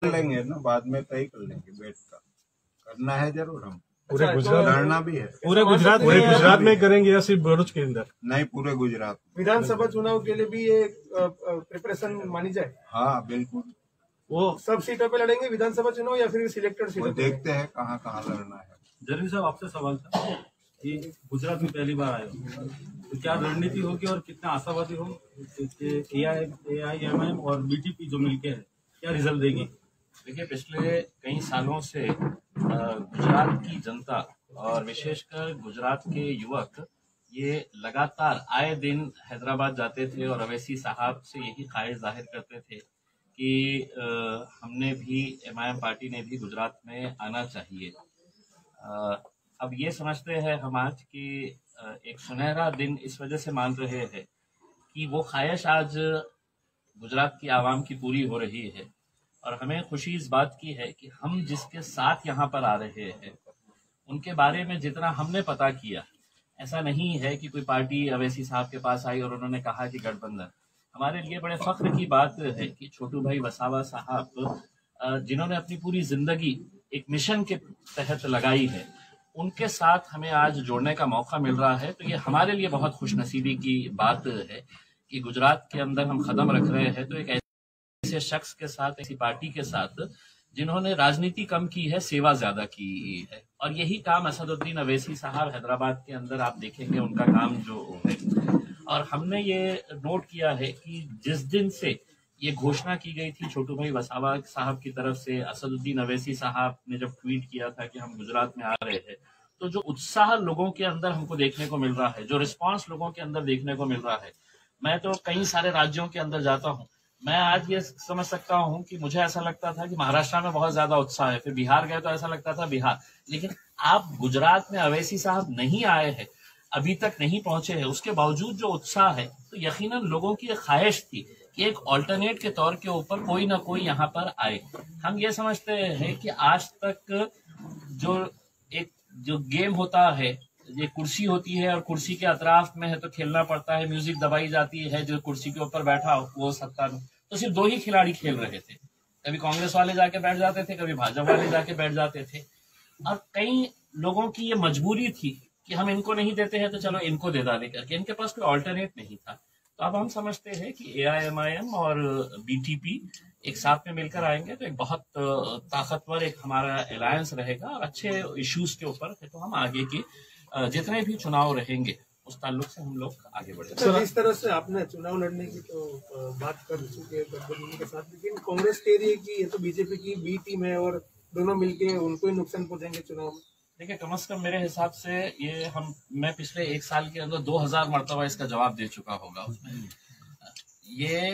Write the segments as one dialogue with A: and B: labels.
A: लेंगे ना, बाद में तय कर लेंगे, बैठ कर करना है जरूर। हम
B: पूरे गुजरात
A: लड़ना भी है,
B: पूरे गुजरात में करेंगे या सिर्फ भरूच के अंदर?
A: नहीं, पूरे गुजरात।
C: विधानसभा चुनाव के लिए भी ये प्रिपरेशन मानी जाए?
A: हाँ बिल्कुल।
C: वो सब सीटों पे लड़ेंगे विधानसभा चुनाव या फिर सिलेक्टेड
A: वो
C: सीटों पे?
A: देखते हैं कहाँ कहाँ लड़ना है।
D: जर्नी साहब, आपसे सवाल था कि गुजरात में पहली बार आए हो, तो क्या रणनीति होगी और कितना आशावादी हो कि AIMIM और BTP जो मिलके है क्या रिजल्ट देगी?
E: देखिए, पिछले कई सालों से गुजरात की जनता और विशेषकर गुजरात के युवक ये लगातार आए दिन हैदराबाद जाते थे और अवैसी साहब से यही ख्वाहिश जाहिर करते थे कि हमने भी, MIM पार्टी ने भी गुजरात में आना चाहिए। अब ये समझते हैं हम आज कि एक सुनहरा दिन इस वजह से मान रहे हैं कि वो ख्वाहिश आज गुजरात की आवाम की पूरी हो रही है। और हमें खुशी इस बात की है कि हम जिसके साथ यहाँ पर आ रहे हैं उनके बारे में जितना हमने पता किया, ऐसा नहीं है कि कोई पार्टी अवैसी साहब के पास आई और उन्होंने कहा कि गठबंधन। हमारे लिए बड़े फख्र की बात है कि छोटू भाई वसावा साहब, जिन्होंने अपनी पूरी जिंदगी एक मिशन के तहत लगाई है, उनके साथ हमें आज जोड़ने का मौका मिल रहा है। तो ये हमारे लिए बहुत खुशनसीबी की बात है कि गुजरात के अंदर हम कदम रख रहे हैं तो एक ऐसे शख्स के साथ, ऐसी पार्टी के साथ जिन्होंने राजनीति कम की है, सेवा ज्यादा की है। और यही काम असदुद्दीन अवैसी साहब हैदराबाद के अंदर आप देखेंगे उनका काम जो है। और हमने ये नोट किया है कि जिस दिन से ये घोषणा की गई थी छोटू भाई वसावा साहब की तरफ से, असदुद्दीन अवैसी साहब ने जब ट्वीट किया था कि हम गुजरात में आ रहे हैं, तो जो उत्साह लोगों के अंदर हमको देखने को मिल रहा है, जो रिस्पांस लोगों के अंदर देखने को मिल रहा है। मैं तो कई सारे राज्यों के अंदर जाता हूँ, मैं आज ये समझ सकता हूँ कि मुझे ऐसा लगता था कि महाराष्ट्र में बहुत ज्यादा उत्साह है, फिर बिहार गए तो ऐसा लगता था बिहार। लेकिन आप गुजरात में अवैसी साहब नहीं आए हैं, अभी तक नहीं पहुंचे हैं, उसके बावजूद जो उत्साह है, तो यकीनन लोगों की ख्वाहिश थी कि एक ऑल्टरनेट के तौर के ऊपर कोई ना कोई यहाँ पर आए। हम ये समझते हैं कि आज तक जो गेम होता है, ये कुर्सी होती है और कुर्सी के अतराफ में है तो खेलना पड़ता है, म्यूजिक दबाई जाती है, जो कुर्सी के ऊपर बैठा वो सत्ता में, तो सिर्फ दो ही खिलाड़ी खेल रहे थे। कभी कांग्रेस वाले जाके बैठ जाते थे, कभी भाजपा वाले जाके बैठ जाते थे। और कई लोगों की ये मजबूरी थी कि हम इनको नहीं देते हैं तो चलो इनको दे डाले करके, इनके पास कोई ऑल्टरनेट नहीं था। तो अब हम समझते हैं कि AIMIM और BTP एक साथ में मिलकर आएंगे तो एक बहुत ताकतवर एक हमारा अलायंस रहेगा और अच्छे इश्यूज के ऊपर तो हम आगे के जितने भी चुनाव रहेंगे उस ताल्लुक से हम लोग आगे बढ़ेंगे।
C: इस तरह से आपने चुनाव लड़ने की तो बात कर चुके हैं गठबंधन के साथ, लेकिन कांग्रेस कह रही है कि ये तो बीजेपी की बी टीम है और दोनों मिलके उनको ही नुकसान पहुंचाएंगे चुनाव में।
E: देखिए, कम से कम मेरे हिसाब से ये मैं पिछले एक साल के अंदर 2000 मरतबा इसका जवाब दे चुका होगा उसमें। ये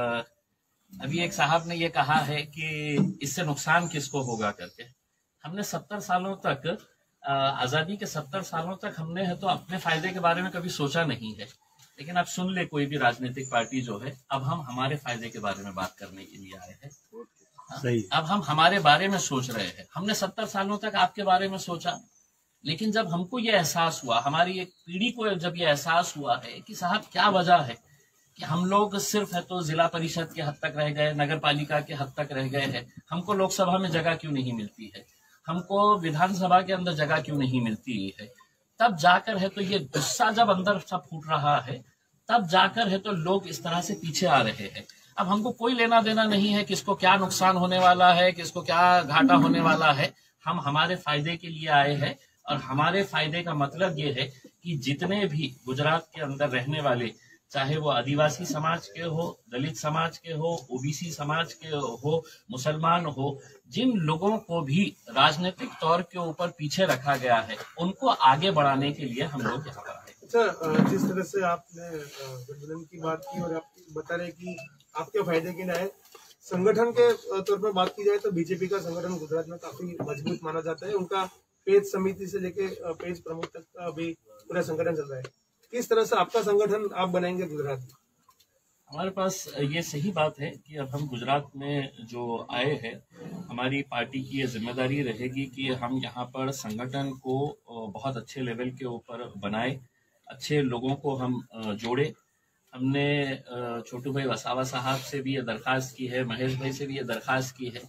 E: अभी एक साहब ने ये कहा है कि इससे नुकसान किसको होगा करके। हमने 70 सालों तक, आजादी के 70 सालों तक हमने है तो अपने फायदे के बारे में कभी सोचा नहीं है। लेकिन अब सुन ले कोई भी राजनीतिक पार्टी जो है, अब हम हमारे फायदे के बारे में बात करने के लिए आए हैं। सही। अब हम हमारे बारे में सोच रहे हैं। हमने 70 सालों तक आपके बारे में सोचा, लेकिन जब हमको ये एहसास हुआ, हमारी एक पीढ़ी को जब ये एहसास हुआ है कि साहब क्या वजह है कि हम लोग सिर्फ है तो जिला परिषद के हद तक रह गए, नगर पालिका के हद तक रह गए हैं, हमको लोकसभा में जगह क्यों नहीं मिलती है, हमको विधानसभा के अंदर जगह क्यों नहीं मिलती है, तब जाकर है तो ये गुस्सा जब अंदर सब फूट रहा है, तब जाकर है तो लोग इस तरह से पीछे आ रहे हैं। अब हमको कोई लेना देना नहीं है किसको क्या नुकसान होने वाला है, किसको क्या घाटा होने वाला है। हम हमारे फायदे के लिए आए हैं और हमारे फायदे का मतलब ये है कि जितने भी गुजरात के अंदर रहने वाले, चाहे वो आदिवासी समाज के हो, दलित समाज के हो, OBC समाज के हो, मुसलमान हो, जिन लोगों को भी राजनीतिक तौर के ऊपर पीछे रखा गया है, उनको आगे बढ़ाने के लिए हम लोग यहाँ पर आए।
C: अच्छा, जिस तरह से आपने गठबंधन की बात की और आप बता रहे कि आपके फायदे के लिए आए, संगठन के तौर पर बात की जाए तो बीजेपी का संगठन गुजरात में काफी मजबूत माना जाता है। उनका पेज समिति से लेके पेज प्रमुख तक का भी पूरा संगठन चल रहा है। किस तरह से आपका संगठन आप बनाएंगे गुजरात में?
E: हमारे पास ये सही बात है कि अब हम गुजरात में जो आए हैं, हमारी पार्टी की ये जिम्मेदारी रहेगी कि हम यहाँ पर संगठन को बहुत अच्छे लेवल के ऊपर बनाए, अच्छे लोगों को हम जोड़े। हमने छोटू भाई वसावा साहब से भी ये दरख्वास्त की है, महेश भाई से भी ये दरख्वास्त की है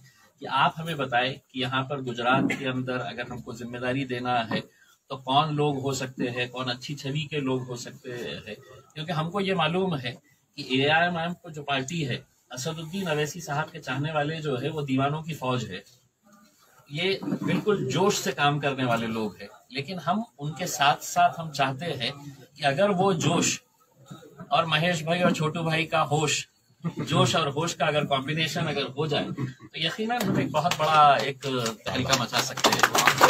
E: कि आप हमें बताएं कि यहाँ पर गुजरात के अंदर अगर हमको जिम्मेदारी देना है तो कौन लोग हो सकते हैं, कौन अच्छी छवि के लोग हो सकते हैं, क्योंकि हमको ये मालूम है कि AIMIM को जो पार्टी है, असदुद्दीन अवैसी साहब के चाहने वाले जो है वो दीवानों की फौज है। ये बिल्कुल जोश से काम करने वाले लोग हैं, लेकिन हम उनके साथ साथ हम चाहते हैं कि अगर वो जोश और महेश भाई और छोटू भाई का होश, जोश और होश का अगर कॉम्बिनेशन अगर हो जाए तो यकीनन हम एक बहुत बड़ा एक तहलका मचा सकते हैं।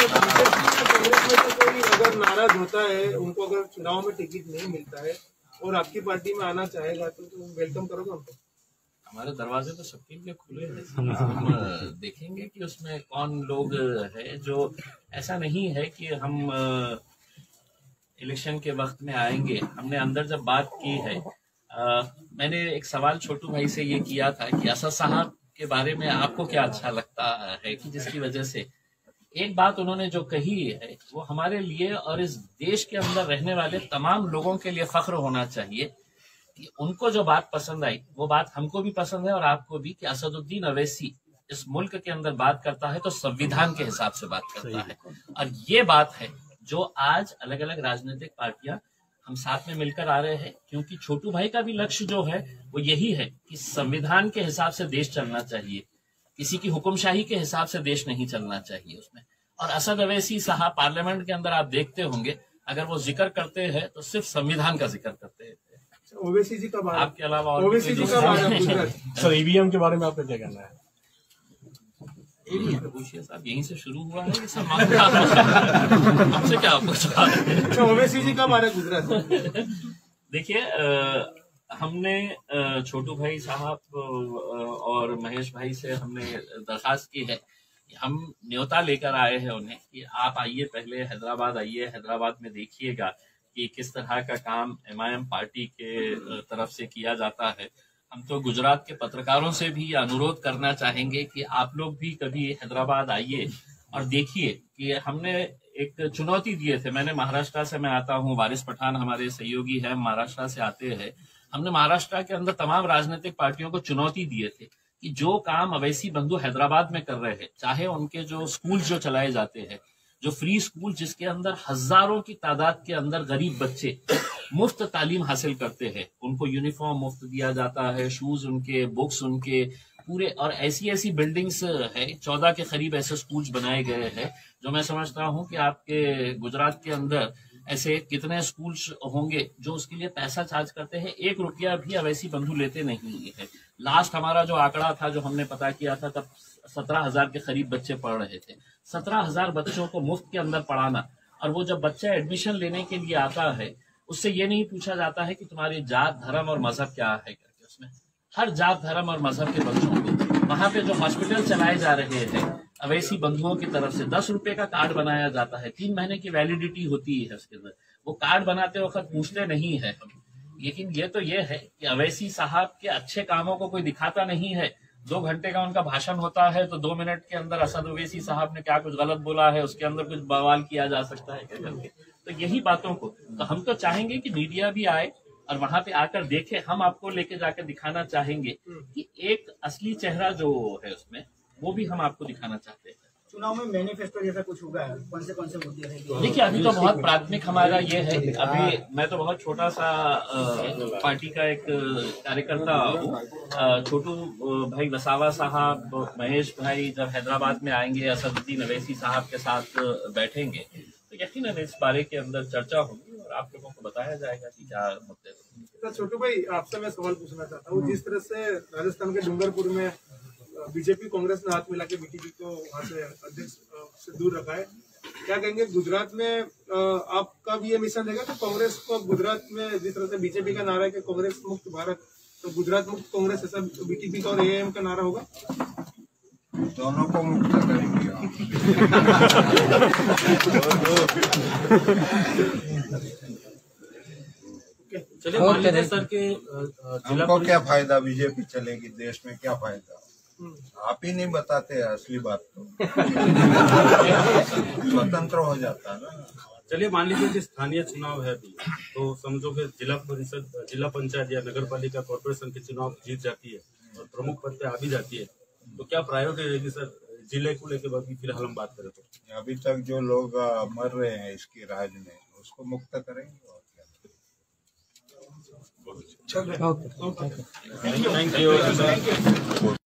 C: कोई अगर नाराज होता है, उनको अगर चुनाव में टिकट नहीं मिलता है और आपकी पार्टी में आना चाहेगा तो वेलकम करोगे उनको?
E: हमारे दरवाजे तो सबके लिए खुले हैं। हम देखेंगे कि उसमें कौन लोग हैं जो, ऐसा नहीं है कि हम इलेक्शन के वक्त में आएंगे। हमने अंदर जब बात की है, मैंने एक सवाल छोटू भाई से ये किया था कि असद साहब के बारे में आपको क्या अच्छा लगता है, कि जिसकी वजह से एक बात उन्होंने जो कही है वो हमारे लिए और इस देश के अंदर रहने वाले तमाम लोगों के लिए फख्र होना चाहिए कि उनको जो बात पसंद आई वो बात हमको भी पसंद है और आपको भी, कि असदुद्दीन अवैसी इस मुल्क के अंदर बात करता है तो संविधान के हिसाब से बात करता है। और ये बात है जो आज अलग अलग राजनीतिक पार्टियां हम साथ में मिलकर आ रहे हैं, क्योंकि छोटू भाई का भी लक्ष्य जो है वो यही है कि संविधान के हिसाब से देश चलना चाहिए, किसी की हुक्मशाही के हिसाब से देश नहीं चलना चाहिए उसमें। और असद अवैसी साहब पार्लियामेंट के अंदर आप देखते होंगे, अगर वो जिक्र करते हैं तो सिर्फ संविधान का जिक्र करते हैं।
C: ओवैसी जी कब आ रहे हैं?
E: आपके अलावा और
C: ओवैसी जी कब आ रहे हैं गुजरात?
B: सर EVM के बारे में आपका क्या कहना है?
E: पूछिए साहब, यहीं से शुरू हुआ है ये सब मामला। हमसे क्या पूछा?
C: ओवैसी जी कब आ रहे हैं गुजरात?
E: देखिए, हमने छोटू भाई साहब और महेश भाई से हमने दरखास्त की है कि हम न्योता लेकर आए हैं उन्हें कि आप आइए, पहले हैदराबाद आइए, हैदराबाद में देखिएगा कि किस तरह का काम MIM पार्टी के तरफ से किया जाता है। हम तो गुजरात के पत्रकारों से भी अनुरोध करना चाहेंगे कि आप लोग भी कभी हैदराबाद आइए और देखिए कि हमने एक चुनौती दिए थे। मैंने महाराष्ट्र से मैं आता हूँ, वारिस पठान हमारे सहयोगी हैं, महाराष्ट्र से आते हैं। हमने महाराष्ट्र के अंदर तमाम राजनीतिक पार्टियों को चुनौती दिए थे कि जो काम अवैसी बंधु हैदराबाद में कर रहे हैं, चाहे उनके जो स्कूल जो चलाए जाते हैं, जो फ्री स्कूल जिसके अंदर हजारों की तादाद के अंदर गरीब बच्चे मुफ्त तालीम हासिल करते हैं, उनको यूनिफॉर्म मुफ्त दिया जाता है, शूज उनके, बुक्स उनके पूरे, और ऐसी ऐसी बिल्डिंग्स है, 14 के करीब ऐसे स्कूल्स बनाए गए हैं जो मैं समझता हूं कि आपके गुजरात के अंदर ऐसे कितने स्कूल्स होंगे जो उसके लिए पैसा चार्ज करते हैं। 1 रुपया भी अवैसी बंधु लेते नहीं है। लास्ट हमारा जो आंकड़ा था, जो हमने पता किया था, तब 17,000 के करीब बच्चे पढ़ रहे थे। 17,000 बच्चों को मुफ्त के अंदर पढ़ाना, और वो जब बच्चा एडमिशन लेने के लिए आता है उससे ये नहीं पूछा जाता है कि तुम्हारी जात, धर्म और मजहब क्या है करके, उसमें हर जात, धर्म और मजहब के बच्चों को वहां पे जो हॉस्पिटल चलाए जा रहे हैं अवैसी बंधुओं की तरफ से 10 रुपए का कार्ड बनाया जाता है, 3 महीने की वैलिडिटी होती है उसके अंदर। वो कार्ड बनाते वक्त पूछते नहीं है हम, लेकिन ये तो ये है कि अवैसी साहब के अच्छे कामों को कोई दिखाता नहीं है। 2 घंटे का उनका भाषण होता है तो 2 मिनट के अंदर असद ओवैसी साहब ने क्या कुछ गलत बोला है उसके अंदर कुछ बवाल किया जा सकता है क्या करके। तो यही बातों को तो हम तो चाहेंगे कि मीडिया भी आए और वहां पे आकर देखे। हम आपको लेके जाकर दिखाना चाहेंगे कि एक असली चेहरा जो है उसमें, वो भी हम आपको दिखाना चाहते हैं।
F: चुनाव में मैनिफेस्टो जैसा कुछ होगा, कौन से मुद्दे रहेंगे?
E: देखिए, अभी तो बहुत प्राथमिक हमारा ये है, अभी मैं तो बहुत छोटा सा पार्टी का एक कार्यकर्ता हूँ। छोटू भाई वसावा साहब, महेश भाई जब हैदराबाद में आएंगे, असदुद्दीन अवैसी साहब के साथ बैठेंगे तो यकीनन इस बारे के अंदर चर्चा होगी और आप लोगों को बताया जाएगा कि क्या मुद्दे हैं।
C: छोटू भाई, आपसे मैं सवाल पूछना चाहता हूँ, जिस तरह से राजस्थान के डूंगरपुर में बीजेपी कांग्रेस ने हाथ मिला के बीटीपी को वहां से अध्यक्ष से दूर रखा है, क्या कहेंगे गुजरात में आपका भी ये मिशन रहेगा कि कांग्रेस को गुजरात में, जिस तरह से बीजेपी का नारा है कि कांग्रेस मुक्त भारत, तो गुजरात मुक्त कांग्रेस, ऐसा बीटीपी का और AIM का नारा होगा?
A: दोनों को मुक्त करेंगे।
D: चलिए, मान लीजिए सर के
A: हमको क्या फायदा, बीजेपी चलेगी, देश में क्या फायदा? आप ही नहीं बताते असली बात तो। स्वतंत्र हो जाता ना।
D: चलिए, मान लीजिए कि स्थानीय चुनाव है अभी, तो समझो कि जिला परिषद, जिला पंचायत या नगर पालिका कॉर्पोरेशन के चुनाव जीत जाती है और प्रमुख पद पे आ भी जाती है, तो क्या प्रायोरिटी रहेगी सर जिले को लेकर बाकी फिलहाल हम बात करें तो
A: अभी तक जो लोग मर रहे हैं इसकी राज में, उसको मुक्त करेंगे और क्या।
C: चल रहे
B: ओके
D: थैंक यू।